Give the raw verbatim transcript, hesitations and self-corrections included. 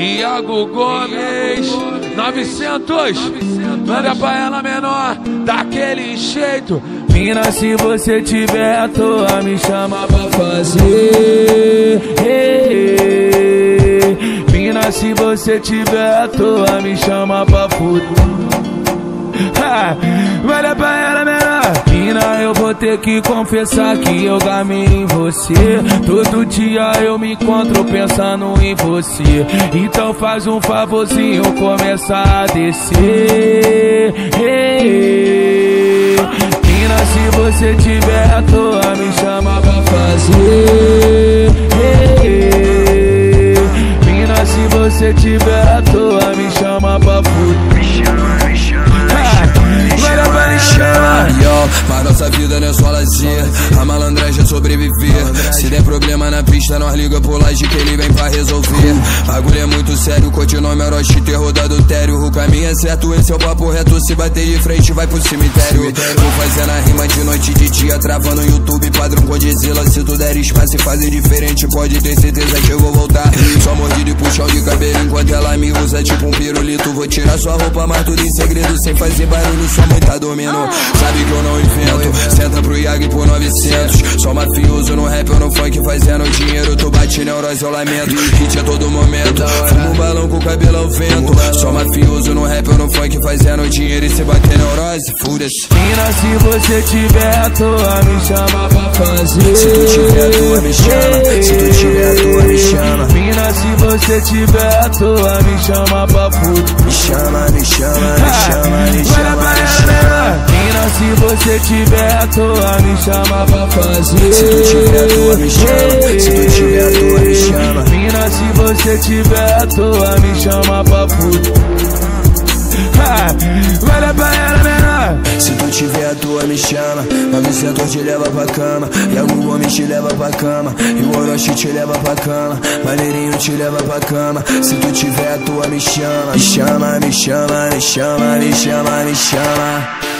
Iago Gomes, novecentos, manda pra ela menor, daquele jeito. Mina, se você tiver à toa, me chama pra fazer. Mina, se você tiver à toa, me chama pra fuder. Olha pra ela, menor. Mina, eu vou ter que confessar que eu gamei em você. Todo dia eu me encontro pensando em você. Então faz um favorzinho, começa a descer. Mina, se você tiver à toa, me chama pra fazer. Mina, se você tiver à toa, me chama pra fuder. Mas nossa vida não é só lazer, a malandragem é sobreviver. Se der problema na pista, nós liga pro laje que ele vem pra resolver. Bagulho é muito sério, codinome Orochi, terror do adultério. O caminho é certo, esse é o papo reto. Se bater de frente, vai pro cemitério. Vou fazendo a rima de noite e de dia, travando no YouTube, padrão Godzilla. Se tu der espaço e fazer diferente, pode ter certeza que eu vou voltar. Só mordido e puxão de cabelo enquanto ela me usa tipo um pirulito. Vou tirar sua roupa, mas tudo em segredo, sem fazer barulho, sua mãe tá domino. Sabe que eu não invento, senta pro Iago por novecentos. Só mafioso no rap ou no funk, fazendo dinheiro. Tu bate neurose, eu lamento, hit a todo momento. Fumo um balão com o cabelo ao vento. Só mafioso no rap ou no funk, fazendo dinheiro. E se bater neurose, foda-se. Mina, se você tiver à toa, me chama pra fazer. Se tu tiver à toa, me chama. Se tu tiver à toa, me chama. Mina, se você tiver à toa, me chama pra fuder. Me chama, me chama, me chama, me chama, me chama. Mina, se você tiver à toa, me chama pra fazer. Se tu tiver à toa, me chama. Se tu tiver à toa, me chama. Mina, se você tiver à toa, me chama pra fuder. Olha pra ela, menor. Se tu tiver à toa, me chama. novecentos te leva pra cama. Iago Gomes te leva pra cama. E o Orochi te leva pra cama. Maneirinho te leva pra cama. Se tu tiver à toa, me chama. Me chama, me chama, me chama, me chama, me chama.